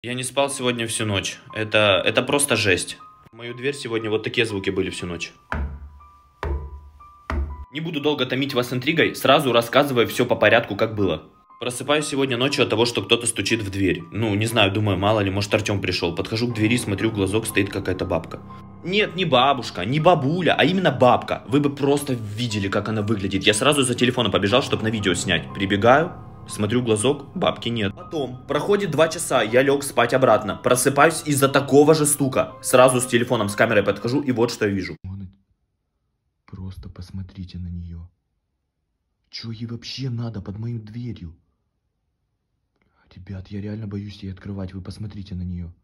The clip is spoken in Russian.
Я не спал сегодня всю ночь. Это просто жесть. В мою дверь сегодня вот такие звуки были всю ночь. Не буду долго томить вас интригой, сразу рассказываю все по порядку, как было. Просыпаюсь сегодня ночью от того, что кто-то стучит в дверь. Ну, не знаю, думаю, мало ли, может Артем пришел. Подхожу к двери, смотрю, в глазок стоит какая-то бабка. Нет, не бабушка, не бабуля, а именно бабка. Вы бы просто видели, как она выглядит. Я сразу за телефоном побежал, чтобы на видео снять. Прибегаю, смотрю в глазок, бабки нет. Потом, проходит 2 часа, я лег спать обратно. Просыпаюсь из-за такого же стука. Сразу с телефоном, с камерой подхожу, и вот что я вижу. Просто посмотрите на нее. Чё ей вообще надо под моей дверью? Ребят, я реально боюсь ей открывать, вы посмотрите на нее.